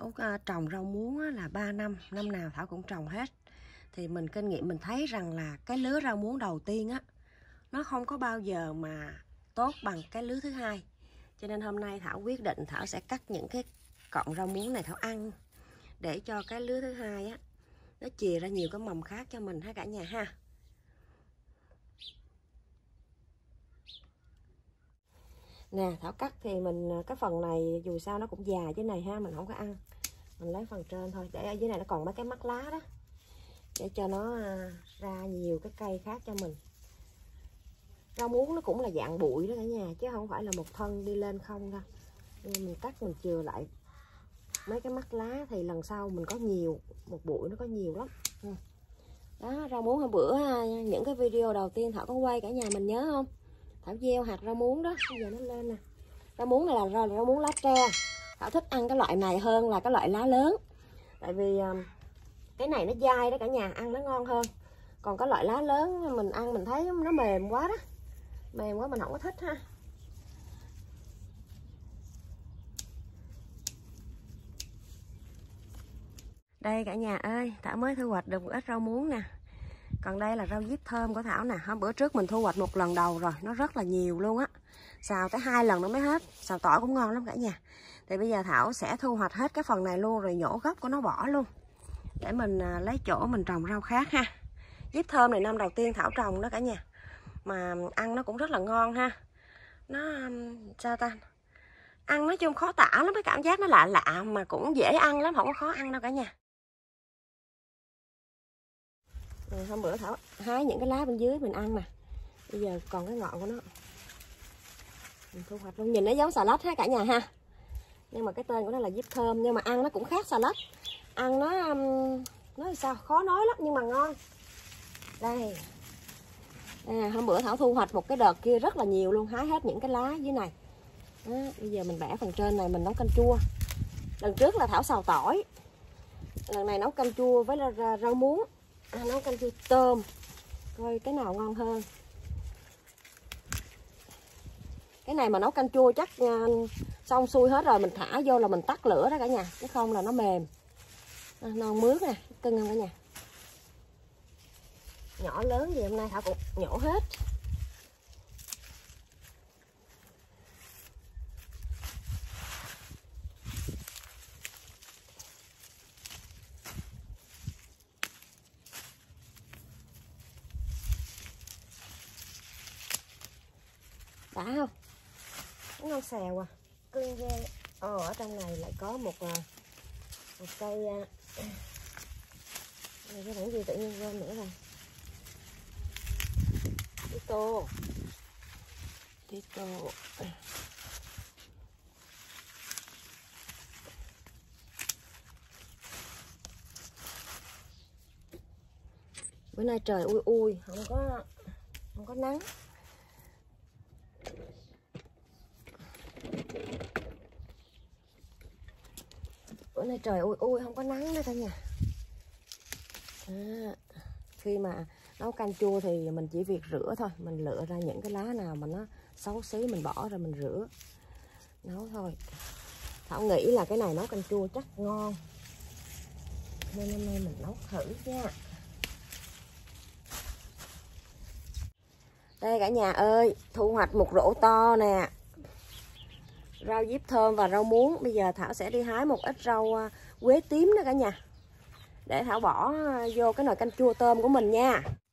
Thảo trồng rau muống là 3 năm, năm nào Thảo cũng trồng hết. Thì mình kinh nghiệm mình thấy rằng là cái lứa rau muống đầu tiên á, nó không có bao giờ mà tốt bằng cái lứa thứ hai. Cho nên hôm nay Thảo quyết định Thảo sẽ cắt những cái cọng rau muống này Thảo ăn, để cho cái lứa thứ hai á, nó chìa ra nhiều cái mầm khác cho mình ha cả nhà ha. Nè, Thảo cắt thì mình cái phần này dù sao nó cũng già chứ này ha, mình không có ăn. Mình lấy phần trên thôi, để ở dưới này nó còn mấy cái mắt lá đó, để cho nó ra nhiều cái cây khác cho mình. Rau muống nó cũng là dạng bụi đó cả nhà, chứ không phải là một thân đi lên không đâu. Nên mình cắt mình chừa lại mấy cái mắt lá thì lần sau mình có nhiều, một bụi nó có nhiều lắm. Đó, rau muống hôm bữa những cái video đầu tiên Thảo có quay cả nhà mình nhớ không? Thảo gieo hạt rau muống đó, bây giờ nó lên nè. Rau muống này là rau muống lá tre. Thảo thích ăn cái loại này hơn là cái loại lá lớn. Tại vì cái này nó dai đó cả nhà, ăn nó ngon hơn. Còn cái loại lá lớn mình ăn mình thấy nó mềm quá đó. Mềm quá mình không có thích ha. Đây cả nhà ơi, Thảo mới thu hoạch được một ít rau muống nè. Còn đây là rau diếp thơm của Thảo nè. Hôm bữa trước mình thu hoạch một lần đầu rồi, nó rất là nhiều luôn á. Xào tới 2 lần nó mới hết. Xào tỏi cũng ngon lắm cả nhà. Thì bây giờ Thảo sẽ thu hoạch hết cái phần này luôn, rồi nhổ gốc của nó bỏ luôn, để mình lấy chỗ mình trồng rau khác ha. Diếp thơm này năm đầu tiên Thảo trồng đó cả nhà, mà ăn nó cũng rất là ngon ha. Nó sao ta, ăn nói chung khó tả lắm, cái cảm giác nó lạ lạ mà cũng dễ ăn lắm, không có khó ăn đâu cả nhà. Hôm bữa Thảo hái những cái lá bên dưới mình ăn nè, bây giờ còn cái ngọn của nó mình thu hoạch luôn. Nhìn nó giống xà lách ha cả nhà ha, nhưng mà cái tên của nó là diếp thơm, nhưng mà ăn nó cũng khác xà lách. Ăn nó nói sao khó nói lắm nhưng mà ngon. Đây hôm bữa Thảo thu hoạch một cái đợt kia rất là nhiều luôn, hái hết những cái lá dưới này đó. Bây giờ mình bẻ phần trên này mình nấu canh chua. Lần trước là Thảo xào tỏi, lần này nấu canh chua với rau muống, nấu canh chua tôm, coi cái nào ngon hơn. Cái này mà nấu canh chua chắc xong xuôi hết rồi mình thả vô là mình tắt lửa đó cả nhà, chứ không là nó mềm. Non mướt nè, cưng không cả nhà. Nhỏ lớn gì hôm nay Thảo cũng nhổ hết. Đã không? Nó ngon xèo à, cưng ghê. Ở trong này lại có một cây này, cái gì tự nhiên quên nữa rồi. Tito. Bữa nay trời ui không có nắng. Bữa nay trời ui không có nắng nữa cả nhà. Khi mà nấu canh chua thì mình chỉ việc rửa thôi, mình lựa ra những cái lá nào mà nó xấu xí mình bỏ ra mình rửa nấu thôi. Thảo nghĩ là cái này nấu canh chua chắc ngon, nên hôm nay mình nấu thử nha. Đây cả nhà ơi, thu hoạch một rổ to nè, rau diếp thơm và rau muống. Bây giờ Thảo sẽ đi hái một ít rau quế tím đó cả nhà, để Thảo bỏ vô cái nồi canh chua tôm của mình nha.